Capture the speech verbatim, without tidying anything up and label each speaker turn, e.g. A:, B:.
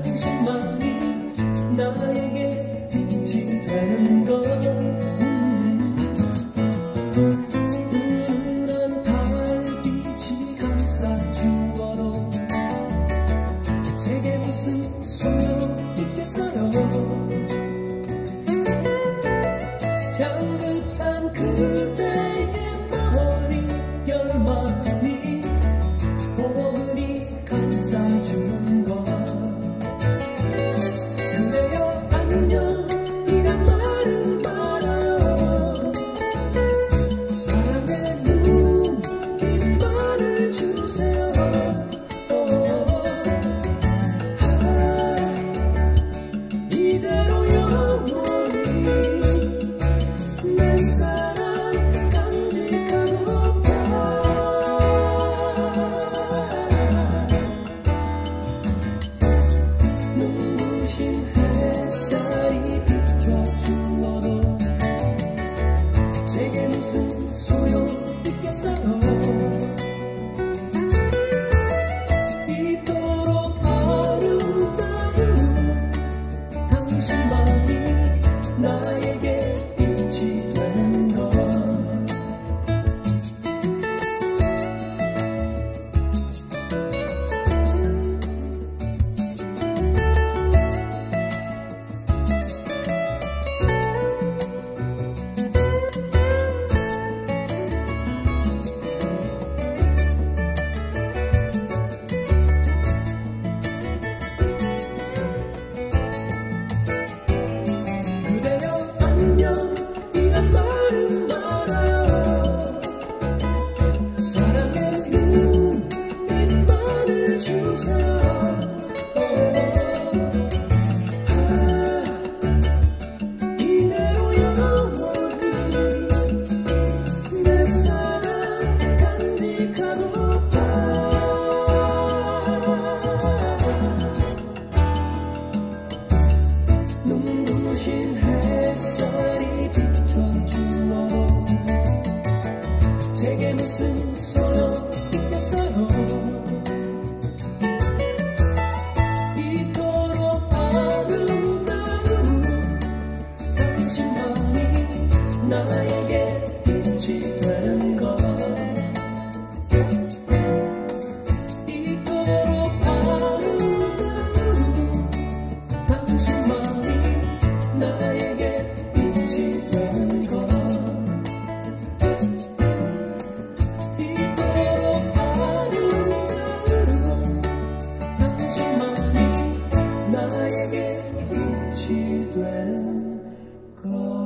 A: 당신만이 나에게 빛이 되는 것. 은은한 달빛이 감싸주어도 제게 무슨 소용 있겠어요. 향긋한 그대의 머릿결만이 포근히 감싸주는 것. 그래요 안녕 이란 말은 말아요. 사랑의 눈빛만을 주세요. 이대로 영원히 내 사랑 간직하고파. 눈부신 햇살이 비춰주어도 제게 무슨 소용 있겠어요. 이토록 아름다운 당신만이 나에게 빛이 되는 것. 그대여 안녕 이란 말은 말아요. 사랑의 눈빛만을 주세요. 아, 이대로 영원히 내 사랑 간직하고파. 눈부신 햇살이 비춰주어도 제게 무슨 소용 있겠어요. 이토록 아름다운 당신만이 나에게 빛이 되는 것. 이토록 아름다운 당신만이 나에게 빛이 되는 것. 이토록 아름다운 당신만이 나에게 빛이 되는 것.